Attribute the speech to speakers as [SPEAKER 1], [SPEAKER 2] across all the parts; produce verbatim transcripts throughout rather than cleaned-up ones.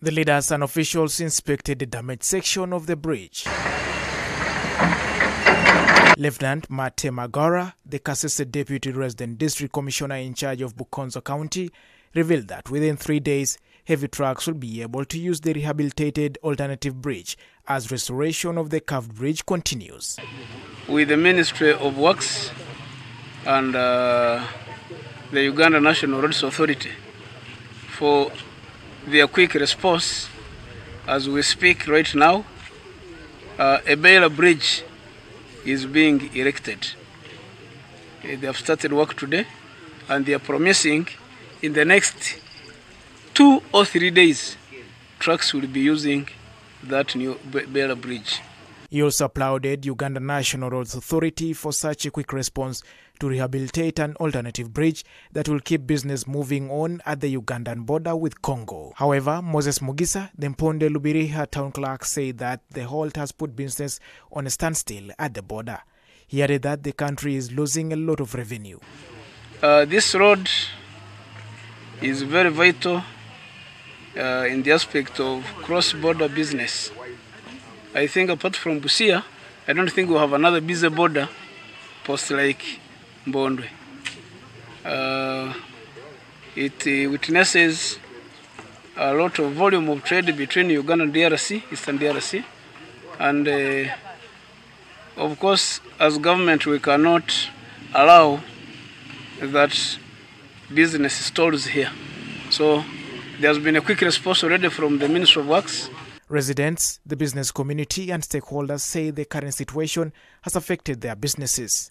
[SPEAKER 1] The leaders and officials inspected the damaged section of the bridge. Lieutenant Mate Magara, the Kasese Deputy Resident District Commissioner in charge of Bukonzo County, revealed that within three days, heavy trucks will be able to use the rehabilitated alternative bridge as restoration of the curved bridge continues.
[SPEAKER 2] With the Ministry of Works and uh, the Uganda National Roads Authority for their quick response, as we speak right now, uh, a Bela bridge is being erected. They have started work today, and they are promising in the next two or three days, trucks will be using that new Bela bridge.
[SPEAKER 1] He also applauded Uganda National Roads Authority for such a quick response to rehabilitate an alternative bridge that will keep business moving on at the Ugandan border with Congo. However, Moses Mugisa, the Mponde Lubiriha town clerk, said that the halt has put business on a standstill at the border. He added that the country is losing a lot of revenue.
[SPEAKER 2] Uh, this road is very vital uh, in the aspect of cross-border business. I think apart from Busia, I don't think we'll have another busy border post like Mbondwe. Uh, it uh, witnesses a lot of volume of trade between Uganda and D R C, Eastern D R C, and uh, of course, as government, we cannot allow that business stalls here. So there has been a quick response already from the Ministry of Works.
[SPEAKER 1] Residents, the business community and stakeholders say the current situation has affected their businesses.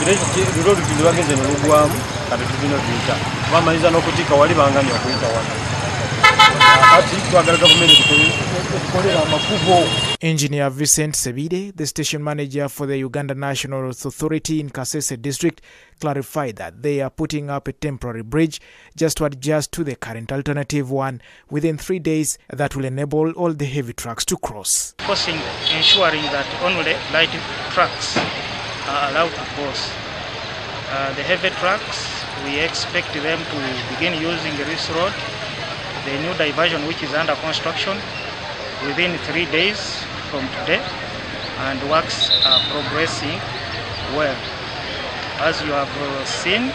[SPEAKER 1] Engineer Vincent Sebide, the station manager for the Uganda National Roads Authority in Kasese district, clarified that they are putting up a temporary bridge just to adjust to the current alternative one within three days that will enable all the heavy trucks to cross.
[SPEAKER 3] Forcing, ensuring that only light trucks are allowed to cross. Uh, the heavy trucks, we expect them to begin using this road, the new diversion which is under construction, within three days from today, and works are progressing well. As you have seen,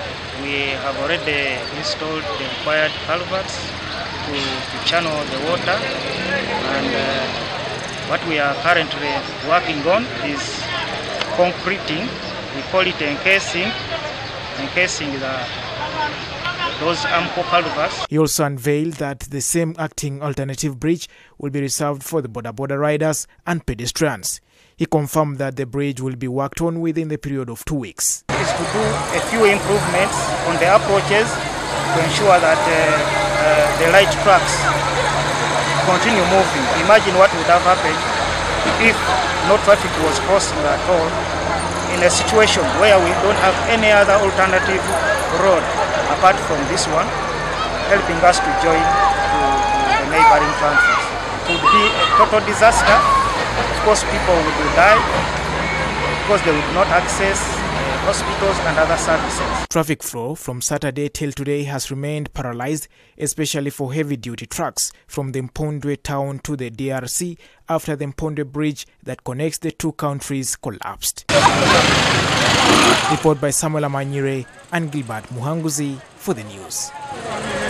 [SPEAKER 3] we have already installed the required culverts to, to channel the water, and uh, what we are currently working on is concreting. We call it encasing, encasing the those ample culverts.
[SPEAKER 1] He also unveiled that the same acting alternative bridge will be reserved for the border border riders and pedestrians. He confirmed that the bridge will be worked on within the period of two weeks.
[SPEAKER 3] It is to do a few improvements on the approaches to ensure that uh, uh, the light trucks continue moving. Imagine what would have happened if no traffic was crossing at all in a situation where we don't have any other alternative road apart from this one, helping us to join to, to the neighboring countries. It would be a total disaster. Of course, people would die because they would not access uh, hospitals and other services.
[SPEAKER 1] Traffic flow from Saturday till today has remained paralyzed, especially for heavy-duty trucks from the Mpondwe town to the D R C after the Mpondwe bridge that connects the two countries collapsed. Report by Samuel Amanyire and Gilbert Muhanguzi for the news.